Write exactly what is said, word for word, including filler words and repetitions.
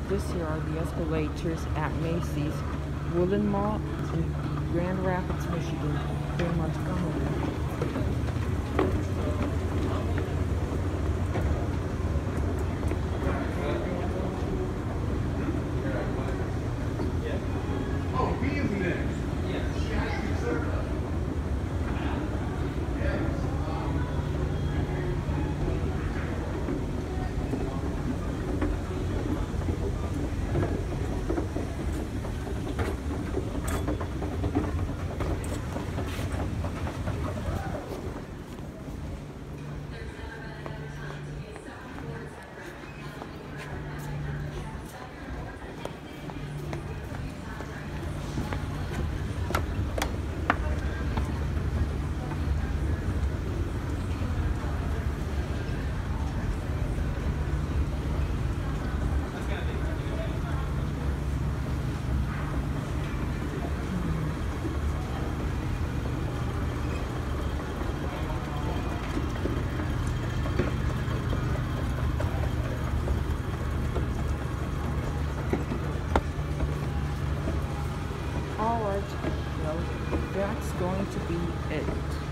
This here are the escalators at Macy's Woodland Mall in Grand Rapids, Michigan. Very much fun. Alright, well, that's going to be it.